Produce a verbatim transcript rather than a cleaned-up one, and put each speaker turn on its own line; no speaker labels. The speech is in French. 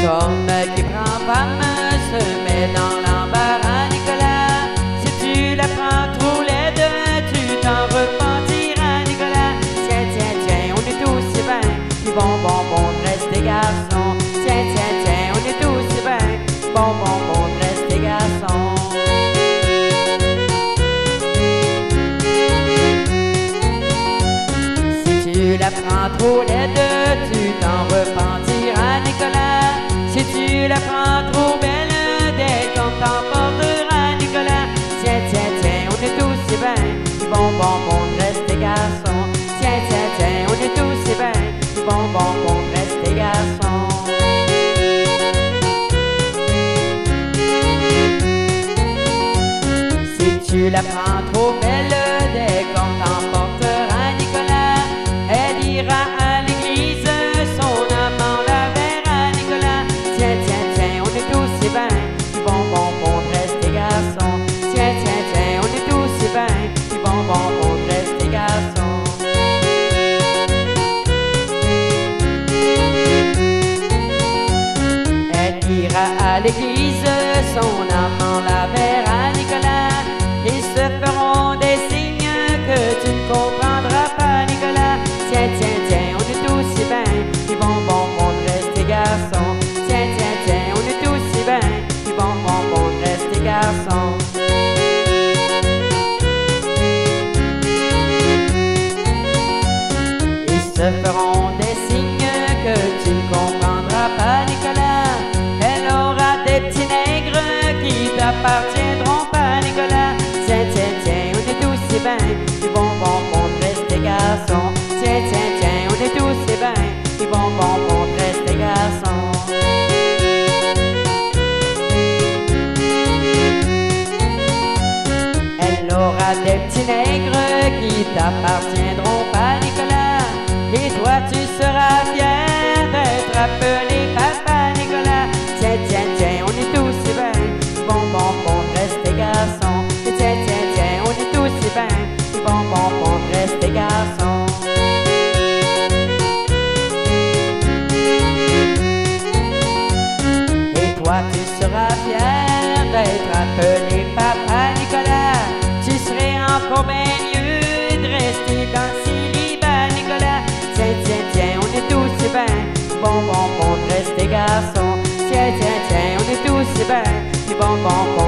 Corne qui prend femme se met dans l'embarras, Nicolas. Si tu la prends trop laide, tu t'en repentiras, Nicolas. Tiens, tiens, tiens, on est tous si bien, puis bon, bon, bon, reste des garçons. Tiens, tiens, tiens, on est tous si bien, bon, bon, bon, reste des garçons. Si tu la prends trop laide, tu t'en repentiras, Nicolas. Si tu la prends trop belle, dès qu'on t'emportera, Nicolas. Tiens, tiens, tiens, on est tous si bien, bon, bon, bon, reste des garçons. Tiens, tiens, tiens, on est tous si bien, bon, bon, bon, reste des garçons. Si tu la prends trop belle, dès qu'on t'emportera, Nicolas, elle ira à l'église, son amant la verra, Nicolas. Tiens, tiens, tiens, on est tous si bien, bon, bon, bon, reste des garçons. Tiens, tiens, tiens, on est tous si bien, bon, bon, bon, reste des garçons. Elle ira à l'église, son amant la verra, Nicolas. Ils se feront des signes que tu ne comprendras pas, Nicolas. Tiens, tiens, tiens, on est tous si bien, puis bon, bon, bon, reste des garçons. Tiens, tiens, tiens, on est tous si bien, puis bon, bon, bon, reste des garçons. Ils se feront des signes que tu ne comprendras pas, Nicolas. Elle aura des petits nègres qui t'appartiendront pas, Nicolas. Tiens, tiens, tiens, on est tous si bien, puis bon, bon, bon, reste des garçons. Tiens, tiens, tiens, on est tous si bien, puis bon, bon, bon, reste des garçons. Elle aura des petits nègres qui t'appartiendront pas, Nicolas. Et toi, tu seras fier d'être appelé papa, Nicolas. Tiens, tiens, tiens, on est tous si bien, bon, bon, bon, reste des garçons. Et tiens, tiens, tiens, on est tous si bien, bon, bon, bon, reste des garçons. Et toi, tu seras fier d'être appelé papa, Nicolas. Tu serais encore bien mieux de rester dans le célibat, Nicolas. Tiens, tiens, tiens, on est tous si bien, bon, bon, bon, reste des garçons. Tiens, tiens, tiens, on est tous si bien, bon, bon, bon.